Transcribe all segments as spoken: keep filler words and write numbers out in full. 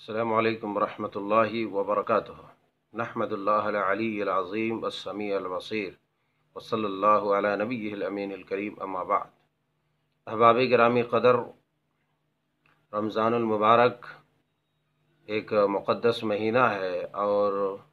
السلام علیکم ورحمۃ اللہ وبرکاتہ۔ نحمد اللہ العلی العظیم السمیع البصیر وصلی اللہ علی نبیہ الامین الکریم، اما بعد۔ احباب گرامی قدر، رمضان المبارک ایک مقدس مہینہ ہے، اور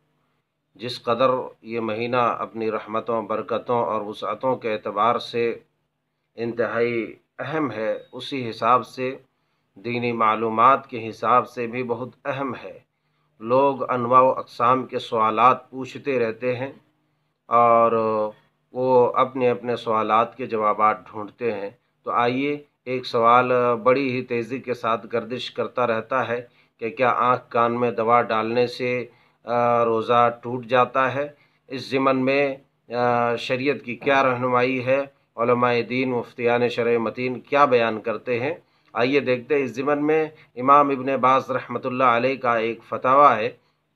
جس قدر یہ مہینہ اپنی رحمتوں، برکتوں اور وسعتوں کے اعتبار سے انتہائی اہم ہے، اسی حساب سے دینی معلومات کے حساب سے بھی بہت اہم ہے۔ لوگ انواع و اقسام کے سوالات پوچھتے رہتے ہیں، اور وہ اپنے اپنے سوالات کے جوابات ڈھونڈتے ہیں۔ تو آئیے، ایک سوال بڑی ہی تیزی کے ساتھ گردش کرتا رہتا ہے کہ کیا آنکھ کان میں دوا ڈالنے سے روزہ ٹوٹ جاتا ہے؟ اس ضمن میں شریعت کی کیا رہنمائی ہے؟ علماء دین، مفتیان شرع متین کیا بیان کرتے ہیں؟ آئیے دیکھتے ہیں۔ اس ضمن میں امام ابن باز رحمۃ اللہ علیہ کا ایک فتویٰ ہے،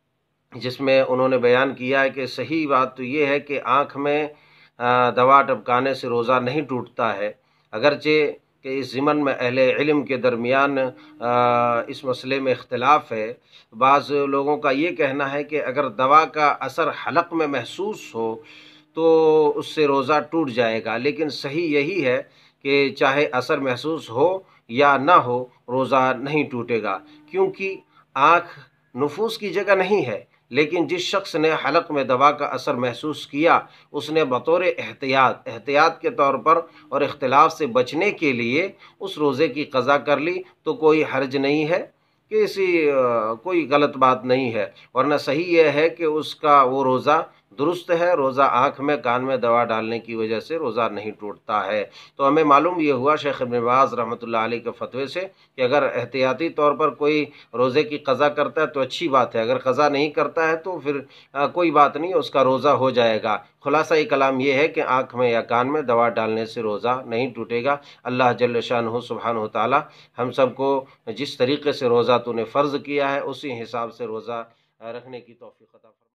جس میں انہوں نے بیان کیا ہے کہ صحیح بات تو یہ ہے کہ آنکھ میں دوا ٹپکانے سے روزہ نہیں ٹوٹتا ہے، اگرچہ کہ اس ضمن میں اہل علم کے درمیان اس مسئلے میں اختلاف ہے۔ بعض لوگوں کا یہ کہنا ہے کہ اگر دوا کا اثر حلق میں محسوس ہو تو اس سے روزہ ٹوٹ جائے گا، لیکن صحیح یہی ہے کہ چاہے اثر محسوس ہو یا نہ ہو، روزہ نہیں ٹوٹے گا، کیونکہ آنکھ نفوس کی جگہ نہیں ہے۔ لیکن جس شخص نے حلق میں دوا کا اثر محسوس کیا، اس نے بطور احتیاط احتیاط کے طور پر اور اختلاف سے بچنے کے لیے اس روزے کی قضا کر لی، تو کوئی حرج نہیں ہے، کہ اسی کوئی غلط بات نہیں ہے، ورنہ صحیح یہ ہے کہ اس کا وہ روزہ درست ہے۔ روزہ آنکھ میں کان میں دوا ڈالنے کی وجہ سے روزہ نہیں ٹوٹتا ہے۔ تو ہمیں معلوم یہ ہوا شیخ ابن باز رحمۃ اللہ علیہ کے فتوے سے کہ اگر احتیاطی طور پر کوئی روزے کی قضا کرتا ہے تو اچھی بات ہے، اگر قضا نہیں کرتا ہے تو پھر کوئی بات نہیں، اس کا روزہ ہو جائے گا۔ خلاصہ کلام یہ ہے کہ آنکھ میں یا کان میں دوا ڈالنے سے روزہ نہیں ٹوٹے گا۔ اللہ جل شانہ سبحانہ وتعالی ہم سب کو جس طریقے سے روزہ تو نے فرض کیا ہے، اسی حساب سے روزہ رکھنے کی توفیق عطا فرمائے۔